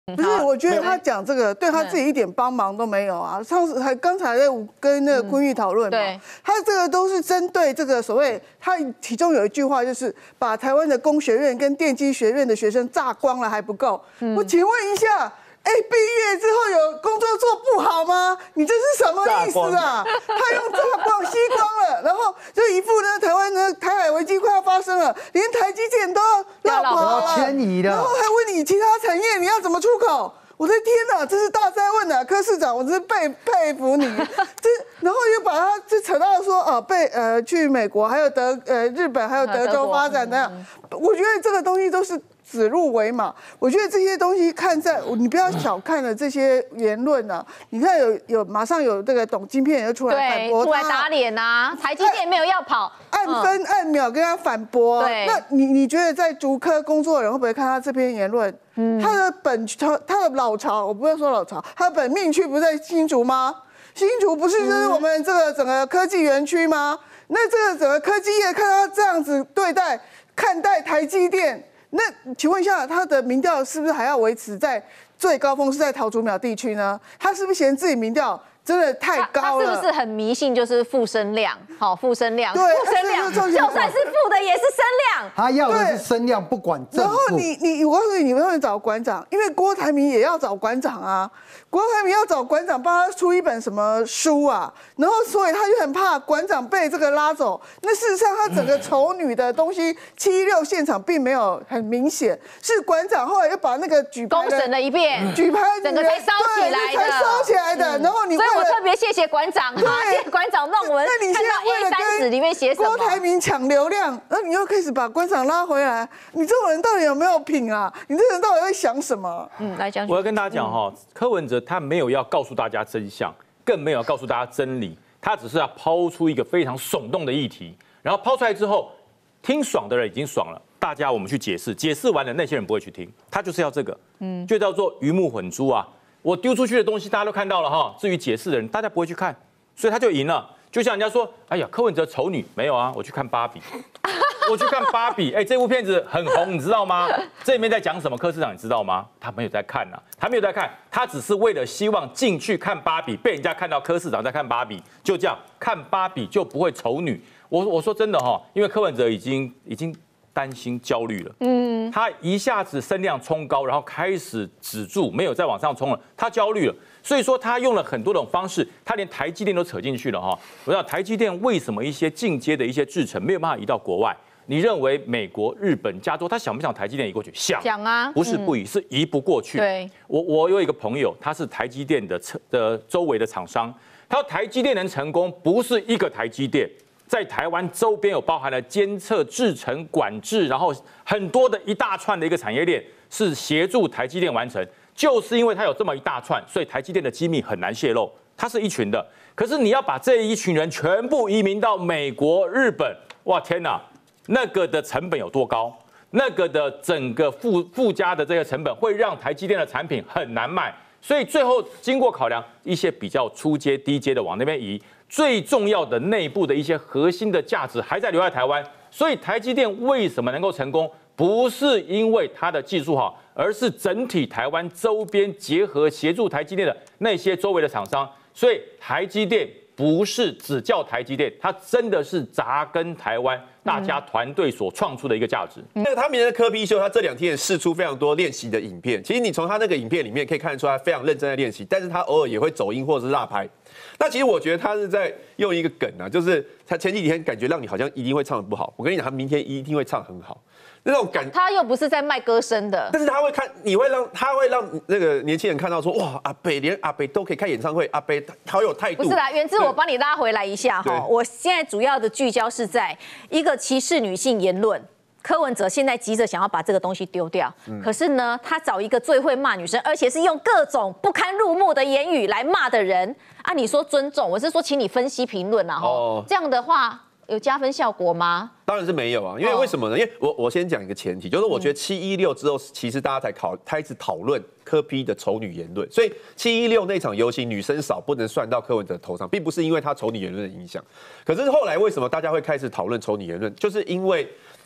不是，我觉得他讲这个对他自己一点帮忙都没有啊。刚才在跟那个昆玉讨论嘛，他这个都是针对这个所谓，他其中有一句话就是把台湾的工学院跟电机学院的学生榨光了还不够。我请问一下。毕业之后有工作做不好吗？你这是什么意思啊？他用榨光吸光了，然后就一副呢，台湾呢台海危机快要发生了，连台积电都要绕跑了， 迁移了， 然后还问你其他产业你要怎么出口？我的天哪，这是大灾问啊！柯市长，我真是佩服你。然后又把他就扯到说去美国，还有日本，还有德州发展的，我觉得这个东西都是指鹿为马。我觉得这些东西你不要小看了这些言论啊！你看马上有这个董晶片也出来反驳他， 出来打脸啊！台积电没有要跑， 按分按秒跟他反驳。那你觉得在竹科工作的人会不会看他这篇言论？他的老巢，我不要说老巢，他的本命区不是在新竹吗？新竹不是就是我们这个整个科技园区吗？那这个整个科技业看他这样子看待台积电，那请问一下，他的民调是不是还要维持在最高峰是在桃竹苗地区呢？他是不是嫌自己民调真的太高了？ 他是不是很迷信就是负声量？好，负声量， 对， 负声量，就算是负的也是声量。 他要的是声量，不管正负。 然后我告诉你，你们会找馆长，因为郭台铭也要找馆长啊。郭台铭要找馆长帮他出一本什么书啊，然后所以他就很怕馆长被这个拉走。那事实上，他整个丑女的东西716现场并没有很明显，是馆长后来又把那个举牌公审了一遍， 举牌整个才烧起来的， 才烧起来的。然后所以我特别谢谢馆长哈，谢谢馆长让我们那你现在为了跟里面写什么郭台铭抢流量，那你又开始把馆长拉回来，你这种人到底有没有品啊？你这人到底在想什么？ 来讲， 我要跟大家讲哈，柯文哲他没有要告诉大家真相，更没有要告诉大家真理，他只是要抛出一个非常耸动的议题，然后抛出来之后，听爽的人已经爽了，大家我们去解释，解释完了那些人不会去听，他就是要这个，就叫做鱼目混珠啊。我丢出去的东西大家都看到了哈，至于解释的人大家不会去看，所以他就赢了。就像人家说，哎呀，柯文哲丑女没有啊，我去看芭比。我去看芭比，这部片子很红，你知道吗？这里面在讲什么？柯市长你知道吗？他没有在看啊，他没有在看，他只是为了希望进去看芭比，被人家看到柯市长在看芭比，就这样看芭比就不会丑女。我说真的哈，因为柯文哲已经担心焦虑了，他一下子声量冲高，然后开始止住，没有再往上冲了，他焦虑了。所以说他用了很多种方式，他连台积电都扯进去了哈。我想台积电为什么一些进阶的一些制程没有办法移到国外？你认为美国、日本、加州，他想不想台积电移过去？想啊， 不是不移，是移不过去。 对， 我有一个朋友，他是台积电的周围的厂商，他说台积电能成功，不是一个台积电，在台湾周边有包含了监测、制程、管制，然后很多的一大串的一个产业链是协助台积电完成。就是因为它有这么一大串，所以台积电的机密很难泄露。它是一群的，可是你要把这一群人全部移民到美国、日本，哇天哪，那个的成本有多高？那个的整个附加的这个成本会让台积电的产品很难卖。所以最后经过考量，一些比较初阶、低阶的往那边移，最重要的内部的一些核心的价值还在留在台湾。所以台积电为什么能够成功？不是因为它的技术好，而是整体台湾周边结合协助台积电的那些周围的厂商。所以台积电不是只叫台积电，它真的是扎根台湾大家团队所创出的一个价值。 那个他们的柯 P 秀，他这2天也释出非常多练习的影片。其实你从他那个影片里面可以看得出来，非常认真在练习，但是他偶尔也会走音或者是落拍。那其实我觉得他是在用一个梗啊，就是他前几天感觉让你好像一定会唱得不好，我跟你讲，他明天一定会唱很好。那种感， 他又不是在卖歌声的， 但是他会让那个年轻人看到说，哇，阿北连阿北都可以开演唱会，阿北好有态度。 不是啦，元之，我帮你拉回来一下哈。我现在主要的聚焦是在一个歧视女性言论。柯文哲现在急着想要把这个东西丢掉，可是呢，他找一个最会骂女生，而且是用各种不堪入目的言语来骂的人啊，你说尊重，我是说请你分析评论啊，这样的话有加分效果吗？ 当然是没有啊，因为为什么呢？因为我先讲一个前提，就是我觉得716之后，其实大家才开始讨论柯 P 的丑女言论，所以716那场游行女生少不能算到柯文哲头上，并不是因为他丑女言论的影响。可是后来为什么大家会开始讨论丑女言论，就是因为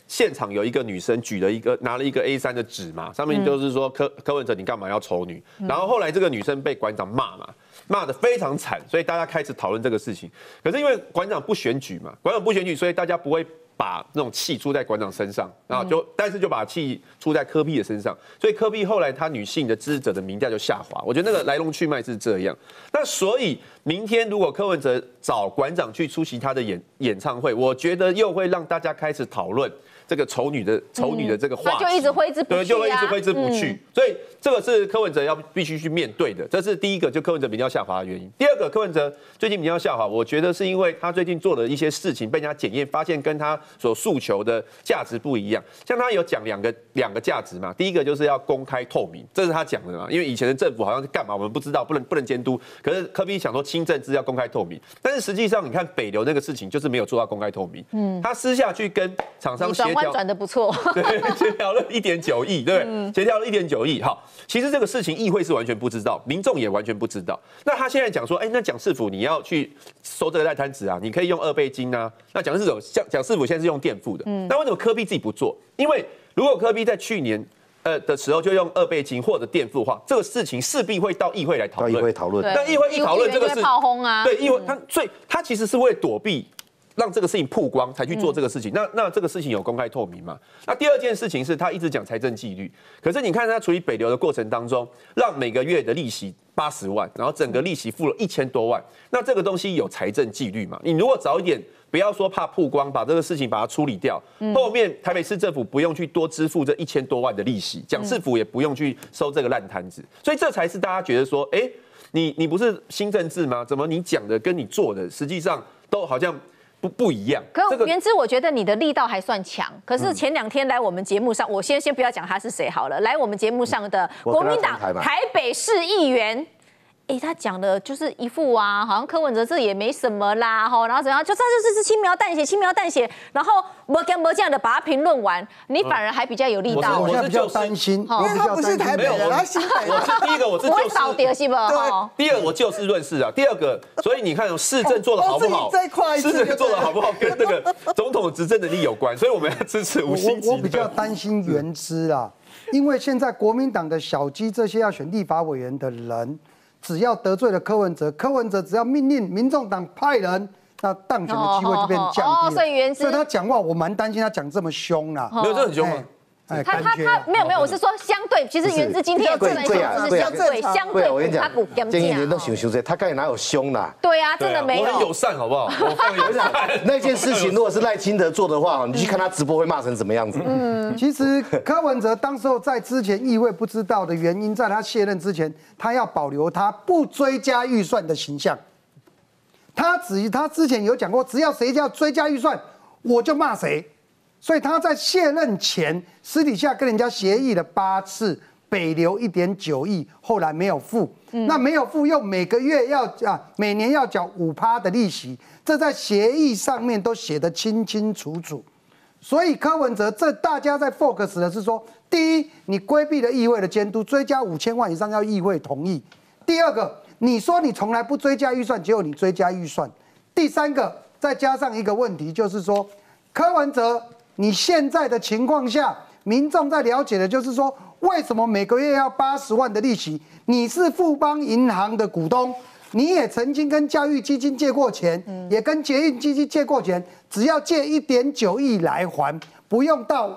现场有一个女生拿了一个 A3 的纸嘛，上面就是说柯文哲你干嘛要丑女？然后后来这个女生被馆长骂嘛，骂得非常惨，所以大家开始讨论这个事情。可是因为馆长不选举嘛，馆长不选举，所以大家不会把那种气出在馆长身上啊，但是就把气出在柯 P 的身上，所以柯 P 后来他女性的支持者的民调就下滑。我觉得那个来龙去脉是这样。那所以明天如果柯文哲找馆长去出席他的演唱会，我觉得又会让大家开始讨论这个丑女的这个话题， 他就一直挥之不去， 对，就会一直挥之不去。所以这个是柯文哲必须去面对的，这是第一个，就柯文哲民调下滑的原因。第二个，柯文哲最近民调下滑，我觉得是因为他最近做了一些事情被人家检验，发现跟他所诉求的价值不一样。像他有讲两个价值嘛，第一个就是要公开透明，这是他讲的嘛，因为以前的政府好像是干嘛我们不知道，不能监督。可是柯 P 想说清政治要公开透明，但是实际上你看北流那个事情就是没有做到公开透明，他私下去跟厂商协调， 转得不错， 对，协调了1.9亿，对不对？协调了1.9亿，好，其实这个事情议会是完全不知道，民众也完全不知道。那他现在讲说，那蒋市府你要去收这个赖摊子啊，你可以用2倍金啊。那蒋市府现在是用垫付的，那为什么柯 P 自己不做？因为如果柯 P 在去年的时候就用2倍金或者垫付的话，这个事情势必会到议会来讨论。 到议会讨论， 但议会一讨论这个事， 炮轰啊， 对，议会所以他其实是为了躲避。让这个事情曝光才去做这个事情，那这个事情有公开透明吗？那第二件事情是他一直讲财政纪律，可是你看他处理北流的过程当中，让每个月的利息80万，然后整个利息付了1000多万，那这个东西有财政纪律吗？你如果早一点，不要说怕曝光，把这个事情把它处理掉，后面台北市政府不用去多支付这1000多万的利息，蒋市府也不用去收这个烂摊子，所以这才是大家觉得说，你不是新政治吗？怎么你讲的跟你做的实际上都好像不一样。 可原之，我觉得你的力道还算强。可是前2天来我们节目上，我先不要讲他是谁好了。来我们节目上的国民党台北市议员，他讲的就是一副好像柯文哲这也没什么啦，然后怎样，他就是轻描淡写，然后没这样的把它评论完，你反而还比较有力道。 我现在比较担心， 因为他不是台北人，他新北人。 第一个我是就事， 是吧？ 对。第二我就事论事啊。第二个，所以你看市政做的好不好，市政做的好不好跟那个总统执政能力有关，所以我们要支持吴欣吉。 我比较担心原之啦，因为现在国民党的小鸡这些要选立法委员的人。只要得罪了柯文哲，柯文哲只要命令民众党派人，那当选的机会就变降低了。所以他讲话，我蛮担心他讲这么凶啦。 没有，这很凶吗？ 他没有，我是说相对，其实原之今天也不能说是相对， 我跟你讲，建议你都想这，他刚才哪有凶啦？ 对啊，真的没有。 我很友善，好不好？我非常友善。 那件事情如果是赖清德做的话，你去看他直播会骂成什么样子？ 其实柯文哲当时候在之前议会不知道的原因，在他卸任之前，他要保留他不追加预算的形象。他之前有讲过，只要谁要追加预算，我就骂谁。所以他在卸任前私底下跟人家协议了8次北流1.9亿，后来没有付。那没有付又每个月每年要缴5%的利息，这在协议上面都写得清清楚楚。所以柯文哲大家在 focus 的是说，第一，你规避了议会的监督，追加5000万以上要议会同意；第二个，你说你从来不追加预算，结果你追加预算；第三个，再加上一个问题，就是说柯文哲。你现在的情况下，民众在了解的就是说，为什么每个月要80万的利息？你是富邦银行的股东，你也曾经跟教育基金借过钱，也跟捷运基金借过钱，只要借1.9亿来还，不用到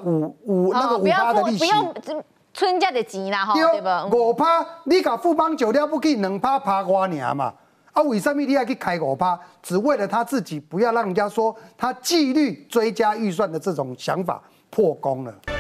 5%的利息。 春假的钱啦，对吧 ？5%，你把富邦酒店不可以2%趴我尔嘛？为什么你要去开5%？只为了他自己，不要让人家说他纪律追加预算的这种想法破功了。